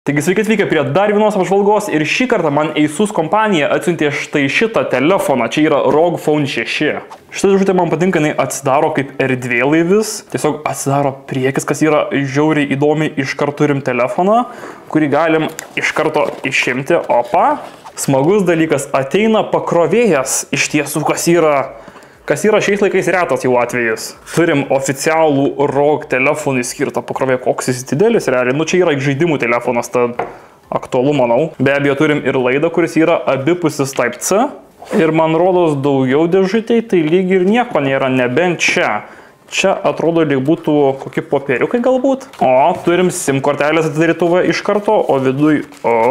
Taigi sveiki atvykę prie dar vienos apžvalgos ir šį kartą man Asus kompanija atsiuntė štai šitą telefoną, čia yra ROG Phone 6. Šitą dėžutę man patinka, jinai atsidaro kaip erdvėlaivis, tiesiog atsidaro priekis, kas yra žiauriai įdomi, iš karto turim telefoną, kurį galim iš karto išimti, opa. Smagus dalykas, ateina pakrovėjas, iš tiesų kas yra šiais laikais retas jau atvejis. Turim oficialų ROG telefonui skirtą pakrovėją, koks jis didelis realiai. Nu čia yra žaidimų telefonas, tad aktualu manau. Be abejo turim ir laidą, kuris yra abipusis Type C. Ir man rodos daugiau dėžutėj, tai lyg ir nieko nėra, nebent čia. Čia atrodo lyg būtų kokie popieriukai galbūt. O, turim SIM kortelės atidarytuvą iš karto, o viduj...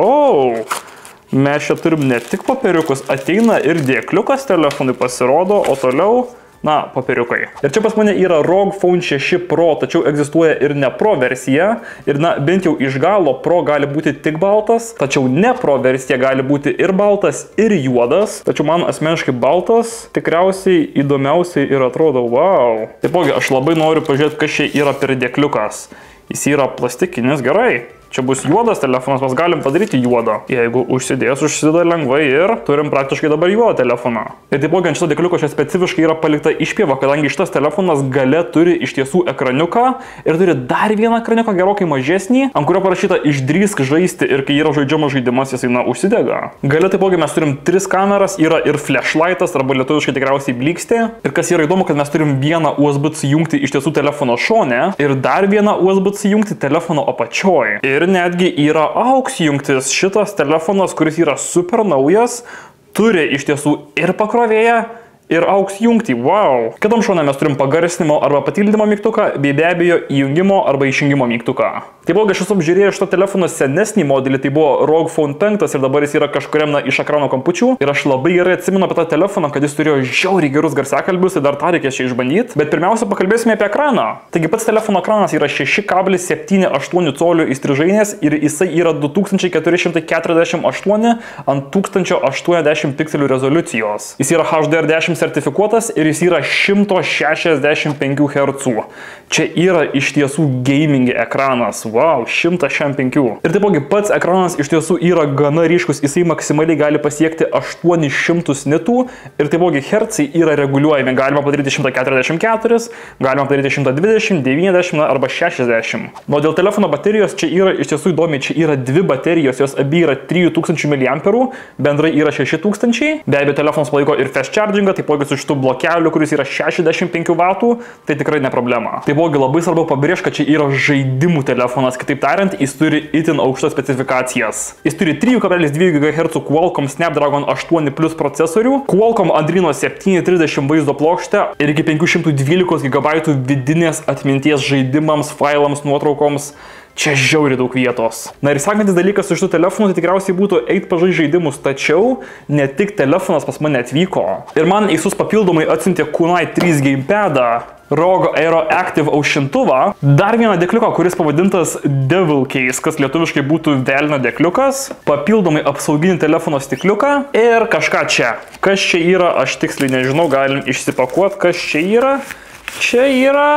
Mes čia turim ne tik popieriukus, ateina ir dėkliukas telefonui pasirodo, o toliau, na, popieriukai. Ir čia pas mane yra ROG Phone 6 Pro, tačiau egzistuoja ir ne Pro versija. Ir na, bent jau iš galo Pro gali būti tik baltas, tačiau ne Pro versija gali būti ir baltas, ir juodas. Tačiau man asmeniškai baltas tikriausiai įdomiausiai ir atrodo, wow. Taipogi, aš labai noriu pažiūrėti, kas čia yra per dėkliukas. Jis yra plastikinis, gerai. Čia bus juodas telefonas, mes galim padaryti juodą. Jeigu užsidės, užsideda lengvai ir turim praktiškai dabar juodą telefoną. Ir taipogi ant šito dėkliuko čia specifiškai yra palikta išpjeva, kadangi šitas telefonas gale turi iš tiesų ekraniuką ir turi dar vieną ekraniuką gerokai mažesnį, ant kurio parašyta išdrįsk žaisti ir kai yra žaidžiamas žaidimas, jis eina užsidega. Gale taipogi mes turim 3 kameras, yra ir flashlightas arba lietuviškai tikriausiai blikstė. Ir kas yra įdomu, kad mes turim vieną USB-C jungti iš tiesų telefono šone ir dar vieną USB-C jungti telefono apačioj. Ir netgi yra AUX jungtis. Šitas telefonas, kuris yra super naujas, turi iš tiesų ir pakrovėją, ir AUX jungtį. Wow. Kitam šone mes turim pagarsinimo arba patildymo mygtuką, bei be abejo įjungimo arba išjungimo mygtuką. Taipogi aš esu apžiūrėjęs šito telefono senesnį modelį, tai buvo ROG Phone 5 ir dabar jis yra kažkuriam iš ekrano kampučių. Ir aš labai gerai atsimenu apie tą telefoną, kad jis turėjo žiauriai gerus garsiakalbius ir dar tą reikės čia išbandyti. Bet pirmiausia pakalbėsime apie ekraną. Taigi pats telefono ekranas yra 6,78 colių įstrižainės ir jisai yra 2448 ant 1080 pikselių rezoliucijos. Jis yra HDR10 sertifikuotas ir jis yra 165 Hz. Čia yra iš tiesų gaming ekranas. Wow, 165. Ir taipogi pats ekranas iš tiesų yra gana ryškus, jisai maksimaliai gali pasiekti 800 nitų ir taipogi hercai yra reguliuojami. Galima padaryti 144, galima padaryti 120, 90 arba 60. O dėl telefono baterijos čia yra iš tiesų įdomi, čia yra 2 baterijos, jos abi yra 3000 mAh, bendrai yra 6000. Be abejo, telefonas palaiko ir fast chargingą, taipogi su šitų blokeliu, kuris yra 65 W, tai tikrai ne problema. Taipogi labai svarbu pabrėžti, kad čia yra žaidimų telefonas, kitaip tariant, jis turi itin aukštas specifikacijas. Jis turi 3,2 GHz Qualcomm Snapdragon 8 Plus procesorių, Qualcomm Adreno 730 vaizdo plokštę ir iki 512 GB vidinės atminties žaidimams, failams, nuotraukoms. Čia žiauriai daug vietos. Na ir sekantis dalykas su šitų telefonu tai tikriausiai būtų eit pažaisti žaidimus, tačiau ne tik telefonas pas mane atvyko. Ir man Asus papildomai atsiuntė Kunai 3 gamepadą, ROG Aero Active aušintuvą, dar vieną dėkliuką, kuris pavadintas Devil Case, kas lietuviškai būtų velnio dėkliukas, papildomai apsauginį telefono stikliuką ir kažką čia. Kas čia yra, aš tiksliai nežinau, galim išsipakuoti, kas čia yra. Čia yra...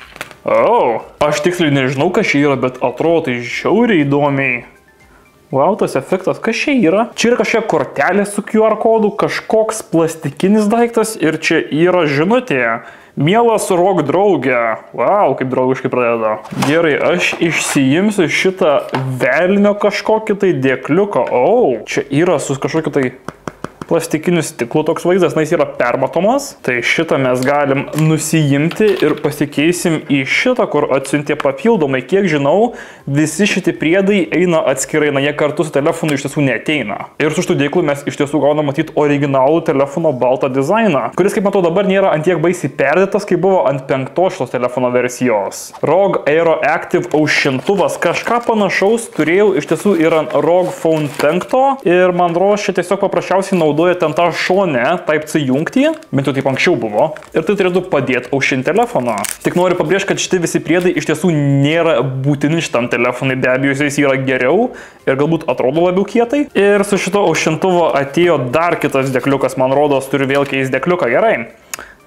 Aš tiksliai nežinau, kas čia yra, bet atrodo tai žiauriai įdomiai. Wow, tas efektas, kas čia yra? Čia yra kažkokia kortelė su QR kodu, kažkoks plastikinis daiktas ir čia yra žinutė. Mielas ROG draugė. Wow, kaip draugiškai pradeda. Gerai, aš išsiimsiu šitą velnio kažkokį tai dėkliuką. Čia yra su kažkokiu tai... plastikiniu stiklu toks vaizdas, na jis yra permatomas. Tai šitą mes galim nusijimti ir pasikeisim į šitą, kur atsiuntė papildomai. Kiek žinau, visi šitie priedai eina atskirai, na jie kartu su telefonu iš tiesų neateina. Ir su šitų dėklų mes iš tiesų gaunam matyti originalų telefono baltą dizainą, kuris, kaip matau, dabar nėra ant tiek baisiai perdėtas, kaip buvo ant 5 šitos telefono versijos. ROG Aero Active aušintuvas, kažką panašaus turėjau iš tiesų ir ant ROG Phone 5 ir man rodos čia tiesiog paprasčiausiai naudoja ten tą šonę Type C jungtį, bent jau taip anksčiau buvo, ir tai turėtų padėti aušinti telefoną. Tik noriu pabrėžti, kad šitie visi priedai iš tiesų nėra būtini šitam telefonui, be abejo jis yra geriau ir galbūt atrodo labiau kietai. Ir su šito aušintuvo atėjo dar kitas dėkliukas, man rodos turiu vėl keisti dėkliuką, gerai.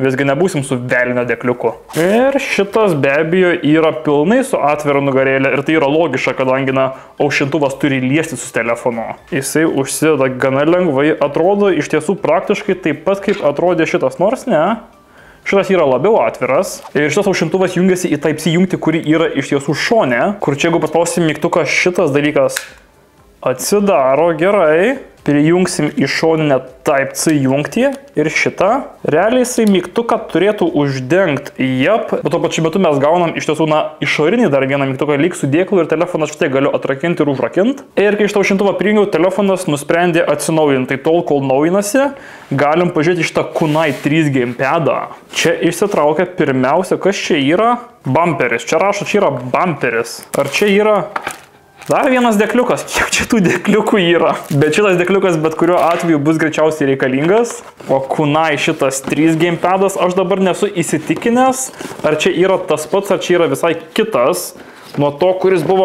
visgi nebūsim su velnio dėkliuku. Ir šitas be abejo yra pilnai su atvira nugarėlė ir tai yra logiška, kadangi aušintuvas turi liesti su telefonu. Jisai užsideda gana lengvai, atrodo iš tiesų praktiškai taip pat kaip atrodė šitas, nors ne. Šitas yra labiau atviras ir šitas aušintuvas jungiasi į Type-C jungtį, kuri yra iš tiesų šone, kur čia jeigu paspausim mygtuką, šitas dalykas atsidaro gerai. Prijungsim į šoninę Type-C jungtį ir šitą. Realiai jisai mygtuką turėtų uždengti, bet tuo pačiu metu mes gaunam iš tiesų išorinį dar vieną mygtuką lyg su dėklu ir telefonas štai galiu atrakinti ir užrakinti. Ir kai šitą aušintuvą prijungiau, telefonas nusprendė atsinaujinti. Tai tol, kol naujinasi, galim pažiūrėti šitą Kunai 3 gamepadą. Čia išsitraukia pirmiausia, kas čia yra? Bumperis. Čia rašo, čia yra bumperis. Ar čia yra... Dar vienas dėkliukas, kiek čia tų dėkliukų yra. Bet šitas dėkliukas bet kuriuo atveju bus greičiausiai reikalingas. O Kunai šitas 3 gamepadas aš dabar nesu įsitikinęs, ar čia yra tas pats, ar čia yra visai kitas. Nuo to, kuris buvo...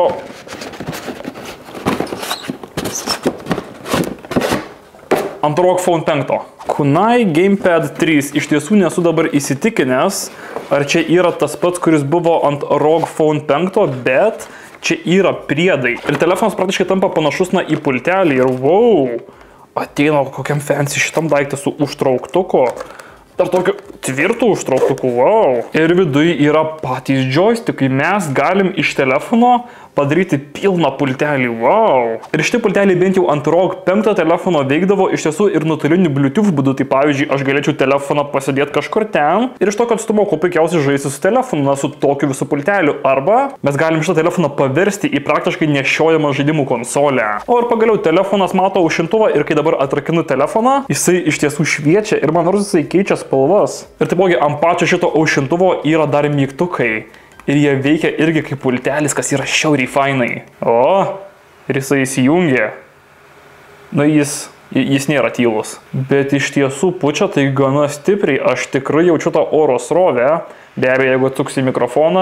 ant ROG Phone 5. Kunai Gamepad 3. Iš tiesų nesu dabar įsitikinęs, ar čia yra tas pats, kuris buvo ant ROG Phone 5, bet... čia yra priedai. Ir telefonas praktiškai tampa panašus į pultelį ir wow, ateina kokiam fancy šitam daiktą su užtrauktuku. Dar tokiu tvirtų užtrauktuku, wow. Ir viduje yra patys joystickai. Mes galim iš telefono padaryti pilną pultelį, wow. Ir šitie pulteliai bent jau ant ROG 5 telefono veikdavo iš tiesų ir nuotoliniu Bluetooth būdu. Tai pavyzdžiui, aš galėčiau telefoną pasidėti kažkur ten ir iš tokio atstumo kuo puikiausiai žaisti su telefonu, su tokiu visu pulteliu. Arba mes galim šitą telefoną paversti į praktiškai nešiojamą žaidimų konsolę. O ir pagaliau telefonas mato aušintuvą ir kai dabar atrakinu telefoną, jisai iš tiesų šviečia ir man nors jisai keičia spalvas. Ir taipogi ant pačio šito aušintuvo yra dar mygtukai. Ir jie veikia irgi kaip pultelis, kas yra šiauriai fainai. O, ir jisai įsijungia. Jis nėra tylus. Bet iš tiesų pučia tai gana stipriai. Aš tikrai jaučiu tą oro srovę. Be abejo, jeigu atsuksi mikrofoną,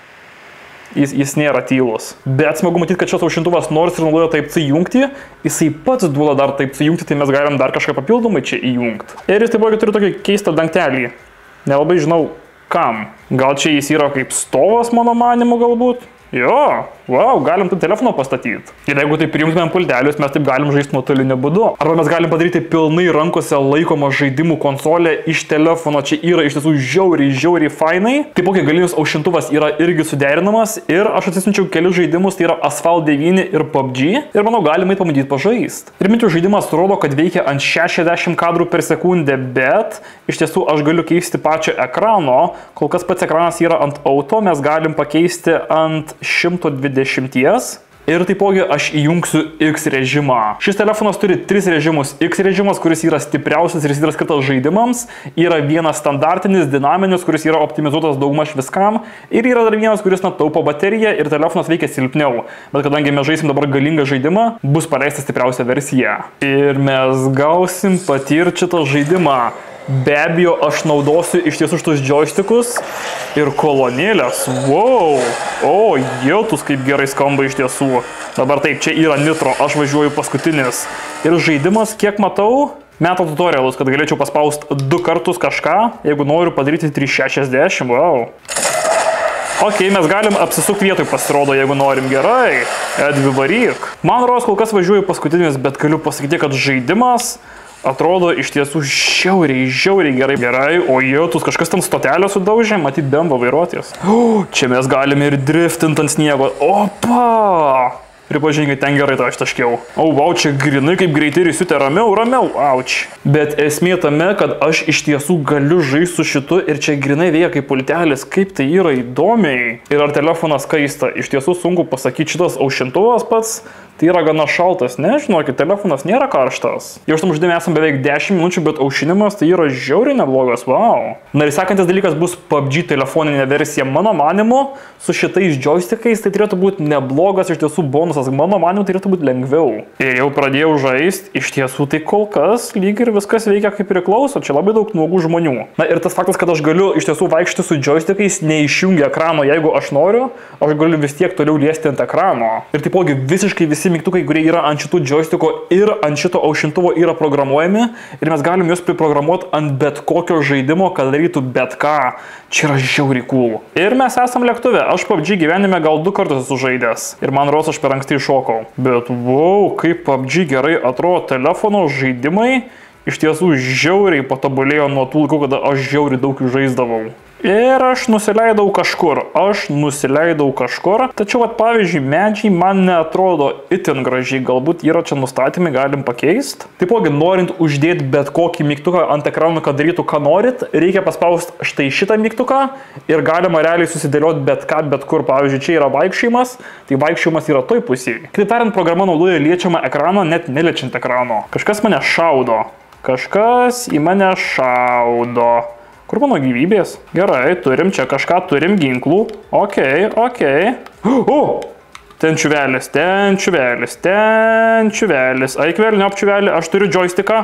jis nėra tylus. Bet smagu matyti, kad šis aušintuvas nors ir naudoja Type-C jungtį, jisai pats duoda dar Type-C jungtį, tai mes galim dar kažką papildomai čia įjungti. Ir jis taipogi turi tokį keistą dangtelį. Nelabai žinau, kam. Gal čia jis yra kaip stovas, mano manimu, galbūt? Jo, wow, galim tą telefoną pastatyti. Ir jeigu tai prijungtumėm pultelius, mes taip galim žaisti nuotoliniu būdu. Arba mes galim padaryti pilnai rankose laikomą žaidimų konsolę iš telefono. Čia yra iš tiesų žiauriai fainai. Taipogi galinis aušintuvas yra irgi suderinamas. Ir aš atsisinčiau kelius žaidimus, tai yra Asphalt 9 ir PUBG. Ir manau, galima pabandyti pažaisti. Ir minčių žaidimas rodo, kad veikia ant 60 kadrų per sekundę, bet iš tiesų aš galiu keisti pačio ekrano. Kol kas pats ekranas yra ant auto, mes galim pakeisti ant 120 ir taipogi aš įjungsiu X režimą. Šis telefonas turi 3 režimus. X režimas, kuris yra stipriausias ir jis yra skirtas žaidimams. Yra vienas standartinis, dinaminis, kuris yra optimizuotas daugmaž viskam. Ir yra dar vienas, kuris taupo bateriją ir telefonas veikia silpniau. Bet kadangi mes žaisim dabar galingą žaidimą, bus paleista stipriausia versija. Ir mes gausim patirti šitą žaidimą. Be abejo, aš naudosiu iš tiesų šitus joystickus ir kolonėlės. Wow! O, jautus kaip gerai skamba iš tiesų. Dabar taip, čia yra nitro, aš važiuoju paskutinis. Ir žaidimas, kiek matau, meta tutorialus, kad galėčiau paspausti 2 kartus kažką, jeigu noriu padaryti 360. Wow! Ok, mes galim apsisukti vietoj, pasirodo, jeigu norim. Gerai, Edvi varyk. Man rodos, kol kas važiuoju paskutinis, bet galiu pasakyti, kad žaidimas atrodo iš tiesų žiauriai gerai. Gerai, o jautus kažkas ten stotelę sudaužė, matyt, bemba vairuotis. Čia mes galime ir driftint ant sniego. Opa! Pripažinkit, ten gerai tą aš taškiau. O, wow, čia grinai kaip greitai ir įsiutė ramiau, auč. Bet esmė tame, kad aš iš tiesų galiu žaisti su šitu ir čia grinai veikia kaip pultelis, kaip tai yra įdomiai. Ir ar telefonas kaista, iš tiesų sunku pasakyti, šitas aušintuvas pats, tai yra gana šaltas, nežinokit, telefonas nėra karštas. Jau šitam žaidime esam beveik 10 minučių, bet aušinimas tai yra žiauriai neblogas, wow. Na ir sekantis dalykas bus PUBG telefoninė versija, mano manimu, su šitais joystickais tai turėtų būti neblogas, iš tiesų bonusas, mano manimu tai turėtų būti lengviau. Ir jau pradėjau žaisti, iš tiesų tai kol kas lyg ir viskas veikia kaip priklauso, čia labai daug nuogų žmonių. Na ir tas faktas, kad aš galiu iš tiesų vaikščioti su joystickais, neišjungia ekrano, jeigu aš noriu, aš galiu vis tiek toliau liesti ant ekrano. Ir taipogi visiškai visi mygtukai, kurie yra ant šitų joystickų ir ant šito aušintuvo yra programuojami ir mes galim juos priprogramuoti ant bet kokio žaidimo, kad darytų bet ką. Čia yra žiauriai cool. Ir mes esam lėktuve. Aš PUBG gyvenime gal 2 kartus esu žaidęs. Ir man rodos, aš per anksti iššokau. Bet wow, kaip PUBG gerai atrodo telefono žaidimai. Iš tiesų žiauriai patobulėjo nuo tų laikų, kada aš žiauriai daug jų žaisdavau. Ir aš nusileidau kažkur. Tačiau, pavyzdžiui, medžiai man neatrodo itin gražiai. Galbūt yra čia nustatymai, galim pakeisti. Taipogi, norint uždėti bet kokį mygtuką ant ekrano, kad darytų, ką norit, reikia paspausti štai šitą mygtuką ir galima realiai susidėlioti bet ką, bet kur. Pavyzdžiui, čia yra vaikščiojimas, tai vaikščiojimas yra toj pusėje. Kitaip tariant, programa naudoja liečiamą ekraną, net neliečiant ekrano. Kažkas mane šaudo. Kažkas į mane šaudo. Kur mano gyvybės? Gerai, turim čia kažką, turim ginklų. Okei. Ten čiuvelis. Eik velniop čiuvelį, aš turiu joysticką.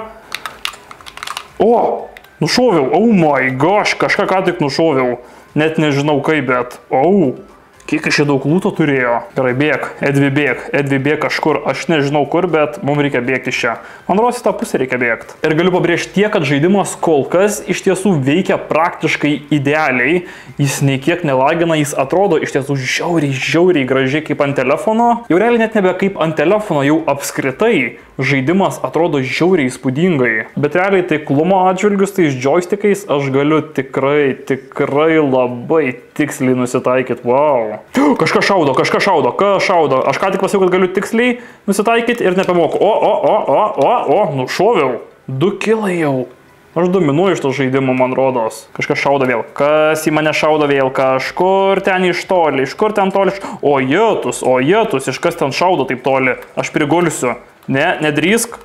Nušoviau. Oh my gosh, kažką ką tik nušoviau. Net nežinau kaip, bet. Kiek iš čia daug lūto turėjo? Gerai, Edvi bėg kažkur, aš nežinau kur, bet mums reikia bėgti iš čia. Man rodos, į tą pusę reikia bėgti. Ir galiu pabrėžti tiek, kad žaidimas kol kas iš tiesų veikia praktiškai idealiai. Jis nei kiek nelagina, jis atrodo iš tiesų žiauriai gražiai kaip ant telefono. Jau realiai net nebe kaip ant telefono, jau apskritai žaidimas atrodo žiauriai įspūdingai. Bet realiai taiklumo atžvilgius tais joystickais aš galiu tikrai labai tiksliai nusitaikyti. Wow. Kažkas šaudo. Aš ką tik pasakiau, kad galiu tiksliai nusitaikyti ir nepamoku. Nušoviau. 2 kilai jau. Aš dominuoju iš to žaidimo, man rodos. Kažkas šaudo vėl. Kas į mane šaudo vėl? Kažkur ten iš toli. Iš kur ten toli? O jetus. Iš kas ten šaudo taip toli? Aš prigulsiu. Nedrįsk.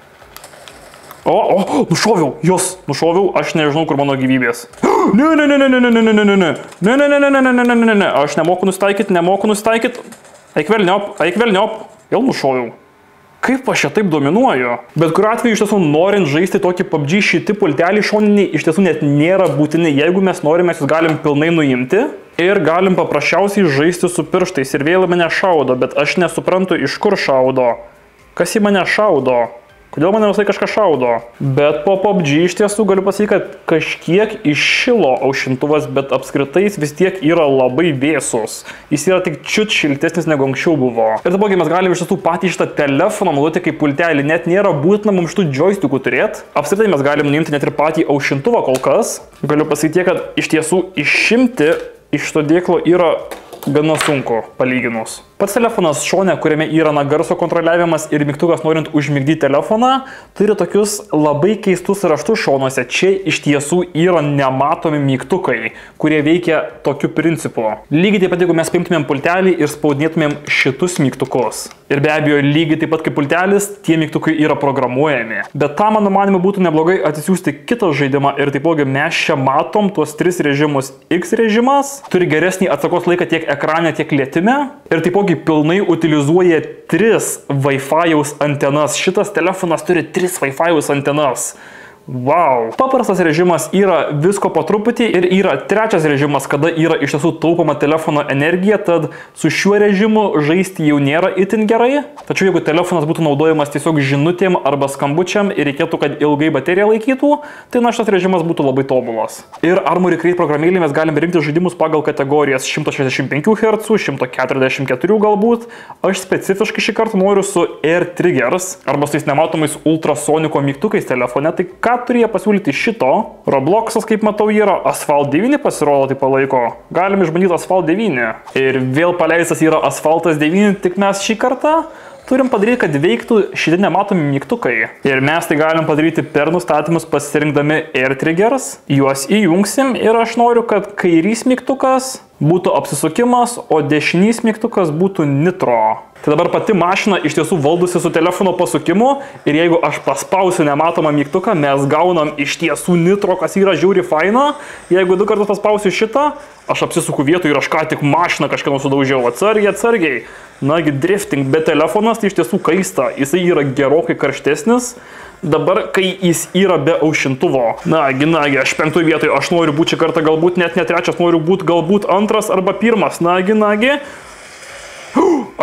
Nušoviau. Nušoviau. Aš nežinau, kur mano gyvybės. Ne. Aš nemoku nusitaikyti. Eik velniop. Vėl nušoviau. Kaip aš čia taip dominuoju? Bet kuriuo atveju iš tiesų norint žaisti tokį PUBG, šiti pulteliai šoniniai iš tiesų net nėra būtini. Jeigu mes norime, mes galim pilnai nuimti ir galim paprasčiausiai žaisti su pirštais. Ir vėl mane šaudo, bet aš nesuprantu, iš kur šaudo. Kas į mane šaudo? Kodėl mane visai kažką šaudo? Bet po PUBG iš tiesų galiu pasakyti, kad kažkiek iššilo aušintuvas, bet apskritai jis vis tiek yra labai vėsus. Jis yra tik čiut šiltesnis negu anksčiau buvo. Ir taipogi mes galime iš tiesų patį šitą telefoną naudoti kaip pultelį. Net nėra būtina mums šitų joystickų turėti. Apskritai mes galime nuimti net ir patį aušintuvą kol kas. Galiu pasakyti, kad iš tiesų išimti iš šito dėklo yra gana sunku palyginus. Pats telefonas šone, kuriame yra garso kontroliavimas ir mygtukas norint užmigdyti telefoną, turi tokius labai keistus raštus šonuose. Čia iš tiesų yra nematomi mygtukai, kurie veikia tokiu principu. Lygiai taip pat, jeigu mes paimtumėm pultelį ir spaudinėtumėm šitus mygtukus. Ir be abejo, lygiai taip pat kaip pultelis, tie mygtukai yra programuojami. Bet tam, mano manimu, būtų neblogai atsisiųsti kitą žaidimą ir taipogi mes čia matom tuos 3 režimus. X režimas turi geresnį atsakos laiką tiek ekrane, tiek lietime. Ir taipogi pilnai utilizuoja 3 Wi-Fi'aus antenas. Šitas telefonas turi 3 Wi-Fi'aus antenas. Wow. Paprastas režimas yra visko po truputį ir yra trečias režimas, kada yra iš tiesų taupoma telefono energija, tad su šiuo režimu žaisti jau nėra itin gerai. Tačiau jeigu telefonas būtų naudojamas tiesiog žinutėm arba skambučiam ir reikėtų, kad ilgai baterija laikytų, tai šitas režimas būtų labai tobulas. Ir Armoury Crate programėlėje mes galime rinkti žaidimus pagal kategorijas 165 Hz, 144 galbūt. Aš specifiškai šį kartą noriu su Air Triggers arba su tais nematomais ultrasoniko mygtukais telefone. Tai ką turėjo pasiūlyti šito? Robloxas, kaip matau, yra. Asphalt 9 pasirodo, tai palaiko. Galim išbandyti Asphalt 9. Ir vėl paleistas yra Asphaltas 9, tik mes šį kartą turim padaryti, kad veiktų šitie nematomi mygtukai. Ir mes tai galim padaryti per nustatymus pasirinkdami Air Triggers. Juos įjungsim ir aš noriu, kad kairys mygtukas būtų apsisukimas, o dešinys mygtukas būtų nitro. Tai dabar pati mašina iš tiesų valdosi su telefono pasukimu ir jeigu aš paspausiu nematomą mygtuką, mes gaunam iš tiesų nitro, kas yra žiauriai faina. Jeigu 2 kartus paspausiu šitą, aš apsisuku vietoj ir aš ką tik mašiną kažkieno sudaužiau. Atsargiai. Nagi, drifting, bet telefonas tai iš tiesų kaista. Jisai yra gerokai karštesnis. Dabar, kai jis yra be aušintuvo. Nagi, aš 5 vietoj, aš noriu būti šį kartą galbūt net ne 3, noriu būti galbūt 2 arba 1. Nagi.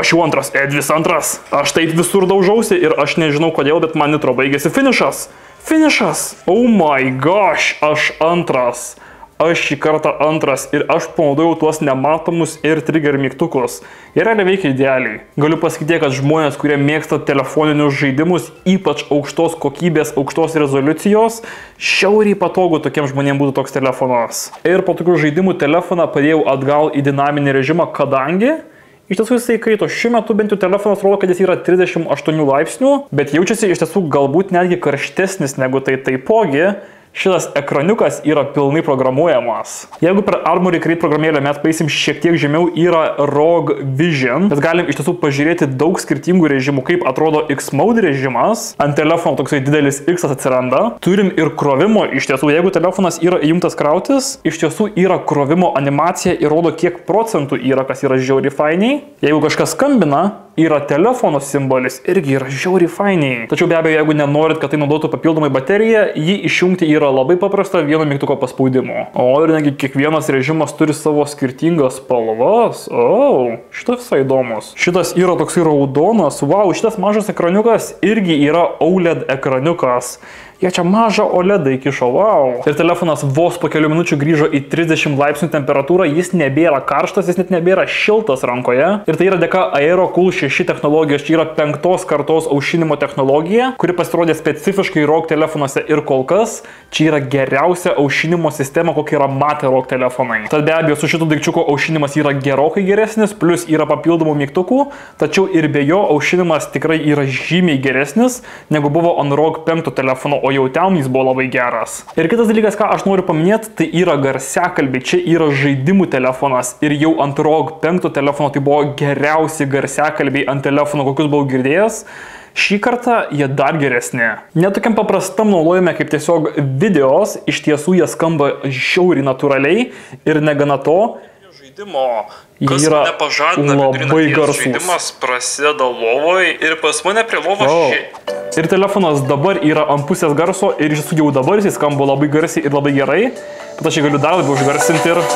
Aš jau antras, Edvis antras. Aš taip visur daužausi ir aš nežinau kodėl, bet man nitro baigėsi finišas. Finišas. Oh my gosh, aš antras. Aš šį kartą antras ir aš panaudojau tuos nematomus ir trigger mygtukus. Jie realiai veikia idealiai. Galiu pasakyti, kad žmonės, kurie mėgsta telefoninius žaidimus, ypač aukštos kokybės, aukštos rezoliucijos, šiauriai patogu tokiems žmonėms būtų toks telefonas. Ir po tokių žaidimų telefoną padėjau atgal į dinaminį režimą, kadangi iš tiesų jisai kaito. Šiuo metu bent jau telefonas rodo, kad jis yra 38 laipsnių, bet jaučiasi iš tiesų galbūt netgi karštesnis negu tai taipogi. Šitas ekraniukas yra pilnai programuojamas. Jeigu per Armoury Crate programėlę mes paeisim šiek tiek žemiau, yra ROG Vision. Mes galim iš tiesų pažiūrėti daug skirtingų režimų, kaip atrodo X-Mode režimas. Ant telefono toksai didelis X atsiranda. Turim ir krovimo iš tiesų. Jeigu telefonas yra įjungtas krautis, iš tiesų yra krovimo animacija ir rodo, kiek procentų yra, kas yra žiauriai fainiai. Jeigu kažkas skambina, yra telefono simbolis, irgi yra žiauriai fainiai. Tačiau be abejo, jeigu nenorit, kad tai naudotų papildomai bateriją, jį išjungti yra labai paprasta vieno mygtuko paspaudimu. O ir negi kiekvienas režimas turi savo skirtingas spalvas. O, šitas visai įdomus. Šitas yra toksai raudonas. Wow, šitas mažas ekraniukas irgi yra OLED ekraniukas. Jie čia mažą OLED įkišo, wow. Ir telefonas vos po kelių minučių grįžo į 30 laipsnių temperatūrą, jis nebėra karštas, jis net nebėra šiltas rankoje. Ir tai yra dėka AeroCool 6 technologijos, čia yra 5 kartos aušinimo technologija, kuri pasirodė specifiškai ROG telefonuose ir kol kas čia yra geriausia aušinimo sistema, kokia yra matę ROG telefonai. Tad be abejo, su šitų daikčiuko aušinimas yra gerokai geresnis, plus yra papildomų mygtukų, tačiau ir be jo aušinimas tikrai yra žymiai geresnis, negu buvo ant ROG 5 telefono, o jau ten jis buvo labai geras. Ir kitas dalykas, ką aš noriu paminėti, tai yra garsiakalbiai. Čia yra žaidimų telefonas ir jau ant ROG 5 telefono tai buvo geriausi garsiakalbiai ant telefono, kokius buvau girdėjęs. Šį kartą jie dar geresni. Netokiam paprastam naudojime kaip tiesiog videos, iš tiesų jie skamba žiauriai natūraliai ir negana to, žaidimo, kas mane pažadina labai garsus. Žaidimas prasideda lovoje ir pas mane prie lovos Ir telefonas dabar yra ant pusės garso ir iš tiesų jau dabar jis skamba labai garsiai ir labai gerai. Bet aš jį galiu dar labiau užgarsinti ir...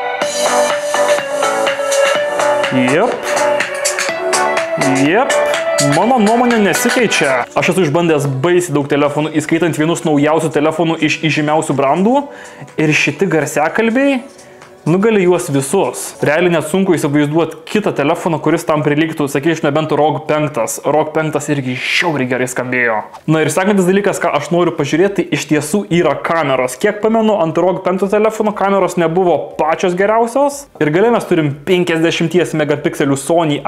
Jep. Mano nuomonė nesikeičia. Aš esu išbandęs baisiai daug telefonų, įskaitant vienus naujausių telefonų iš įžymiausių brandų. Ir šiti garsiakalbiai nugali juos visus. Realiai net sunku įsivaizduoti kitą telefoną, kuris tam prilygtų, sakyčiau, nebent ROG 5. ROG 5 irgi žiauriai gerai skambėjo. Na ir sekantis dalykas, ką aš noriu pažiūrėti, tai iš tiesų yra kameros. Kiek pamenu, ant ROG 5 telefono kameros nebuvo pačios geriausios. Ir gale mes turim 50 megapikselių Sony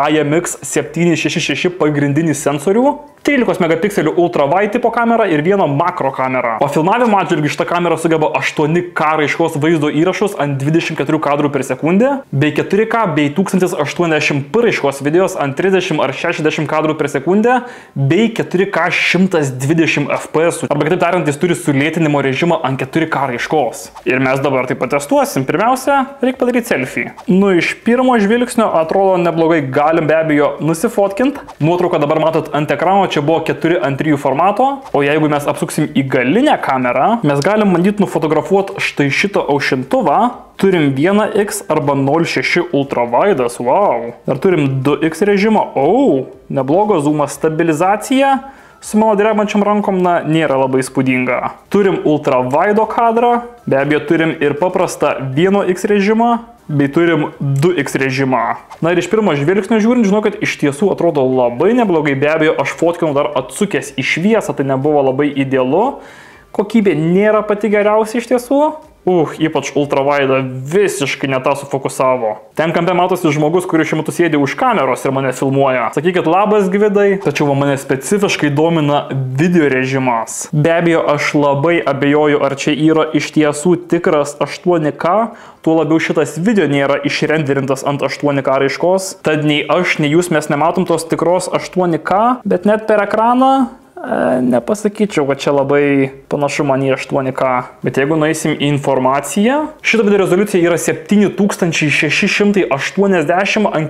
IMX766 pagrindinį sensorių, 13 megapikselių ultrawide tipo kamera ir vieno makro kamera. O filmavimo atžvilgiu šita kamera sugeba 8K raiškos vaizdo įrašus ant 24 kadrų per sekundę, bei 4K bei 1080p raiškos videos ant 30 ar 60 kadrų per sekundę, bei 4K 120 fps. Arba kitaip tariant, jis turi sulėtinimo režimą ant 4K raiškos. Ir mes dabar tai patestuosim. Pirmiausia, reikia padaryti selfie. Nu, iš pirmo žvilgsnio atrodo neblogai, galim be abejo nusifotkint. Nuotrauką dabar matot ant ekrano, čia buvo 4:3 formato, o jeigu mes apsuksim į galinę kamerą, mes galim bandyti nufotografuoti štai šitą aušintuvą. Turim 1x arba 0.6 ultrawaidas, wow. Dar turim 2x režimą, neblogo zoomas, stabilizacija. Su mano drebančiam rankom, nėra labai įspūdinga. Turim ultrawaido kadrą, be abejo turim ir paprastą 1x režimą, bei turim 2x režimą. Na ir iš pirmo žvilgsnio žiūrint, žinau, kad iš tiesų atrodo labai neblogai. Be abejo, aš fotkinau dar atsukęs į šviesą, tai nebuvo labai idealu. Kokybė nėra pati geriausia iš tiesų. Ypač ultrawide visiškai ne tą sufokusavo. Ten kampe matosi žmogus, kuris šiuo metu sėdi už kameros ir mane filmuoja. Sakykit labas Gvidai, tačiau mane specifiškai domina video režimas. Be abejo, aš labai abejoju, ar čia yra iš tiesų tikras 8K, tuo labiau šitas video nėra išrenderintas ant 8K raiškos, tad nei aš, nei jūs mes nematom tos tikros 8K, bet net per ekraną nepasakyčiau, kad čia labai panašu man į 8K. Bet jeigu nueisim į informaciją, šito video rezoliucija yra 7680 ant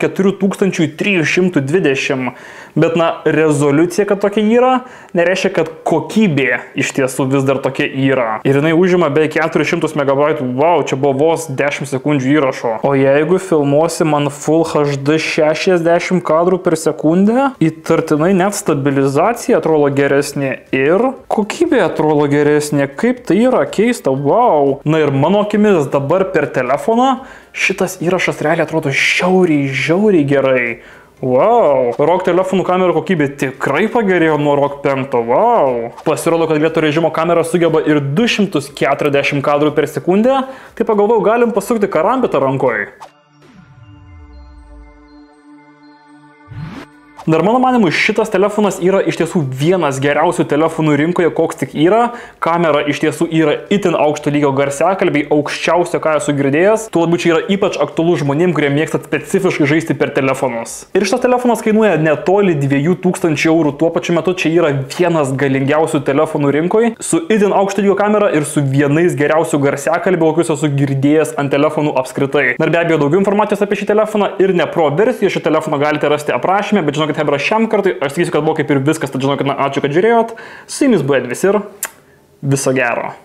4320. Bet na, rezoliucija, kad tokia yra, nereiškia, kad kokybė iš tiesų vis dar tokia yra. Ir jinai užima beveik 400 MB. Wow, čia buvo vos 10 sekundžių įrašo. O jeigu filmuosim ant Full HD 60 kadrų per sekundę, įtartinai net stabilizacija atrodo geresnė ir kokybė atrodo geresnė. Kaip tai yra keista, wow. Na ir mano akimis dabar per telefoną šitas įrašas realiai atrodo žiauriai gerai. Wow, ROG telefonų kamerų kokybė tikrai pagerėjo nuo ROG 5, wow. Pasirodo, kad lėto režimo kamera sugeba ir 240 kadrų per sekundę, tai pagalvojau, galim pasukti karambitą rankoje. Dar mano manimu, šitas telefonas yra iš tiesų vienas geriausių telefonų rinkoje, koks tik yra. Kamera iš tiesų yra itin aukšto lygio garsiakalbiai, aukščiausio, ką esu girdėjęs. Tuo labiau čia yra ypač aktualu žmonėm, kurie mėgsta specifiškai žaisti per telefonus. Ir šitas telefonas kainuoja netoli 2000 €. Tuo pačiu metu čia yra vienas galingiausių telefonų rinkoje, su itin aukšto lygio kamera ir su vienais geriausių garsiakalbių, kokius esu girdėjęs ant telefonų apskritai. Ir be abejo, daugiau informacijos apie šį telefoną ir ne pro versiją šį telefoną galite rasti aprašyme, bet žinokit, hebra, šiam kartui aš sakysiu, kad buvo kaip ir viskas, tad žinokit, ačiū, kad žiūrėjot. Su jumis buvo Edvis ir viso gero.